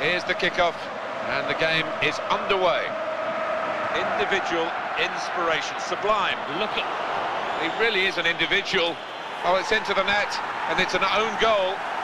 Here's the kickoff, and the game is underway. Individual inspiration, sublime. Look at... He really is an individual. Oh, it's into the net, and it's an own goal.